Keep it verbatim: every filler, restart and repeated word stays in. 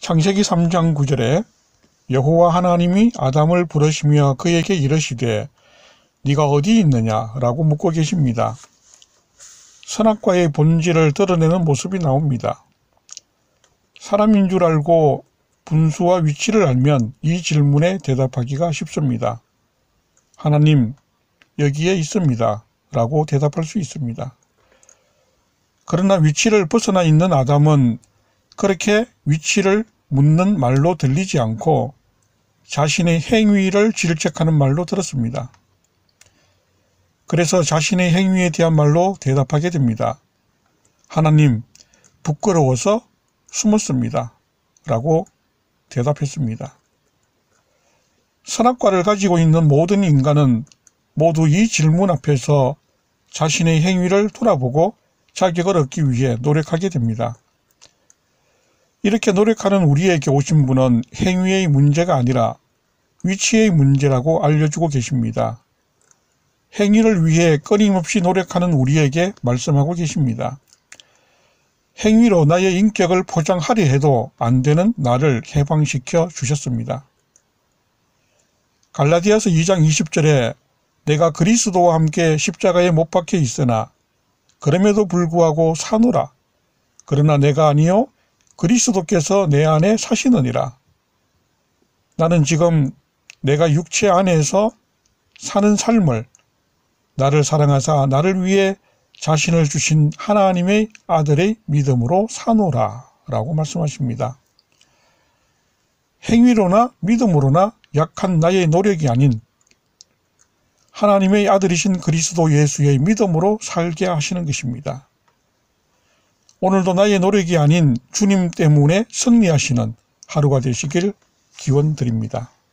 창세기 삼 장 구 절에 여호와 하나님이 아담을 부르시며 그에게 이르시되 네가 어디 있느냐 라고 묻고 계십니다. 선악과의 본질을 드러내는 모습이 나옵니다. 사람인 줄 알고 분수와 위치를 알면 이 질문에 대답하기가 쉽습니다. 하나님, 여기에 있습니다 라고 대답할 수 있습니다. 그러나 위치를 벗어나 있는 아담은 그렇게 위치를 묻는 말로 들리지 않고 자신의 행위를 질책하는 말로 들었습니다. 그래서 자신의 행위에 대한 말로 대답하게 됩니다. 하나님, 부끄러워서 숨었습니다 라고 대답했습니다. 선악과를 가지고 있는 모든 인간은 모두 이 질문 앞에서 자신의 행위를 돌아보고 자격을 얻기 위해 노력하게 됩니다. 이렇게 노력하는 우리에게 오신 분은 행위의 문제가 아니라 위치의 문제라고 알려주고 계십니다. 행위를 위해 끊임없이 노력하는 우리에게 말씀하고 계십니다. 행위로 나의 인격을 포장하려 해도 안 되는 나를 해방시켜 주셨습니다. 갈라디아서 이 장 이십 절에 내가 그리스도와 함께 십자가에 못 박혀 있으나 그럼에도 불구하고 사노라. 그러나 내가 아니요 그리스도께서 내 안에 사시느니라. 나는 지금 내가 육체 안에서 사는 삶을 나를 사랑하사 나를 위해 자신을 주신 하나님의 아들의 믿음으로 사노라 라고 말씀하십니다. 행위로나 믿음으로나 약한 나의 노력이 아닌 하나님의 아들이신 그리스도 예수의 믿음으로 살게 하시는 것입니다. 오늘도 나의 노력이 아닌 주님 때문에 승리하시는 하루가 되시길 기원드립니다.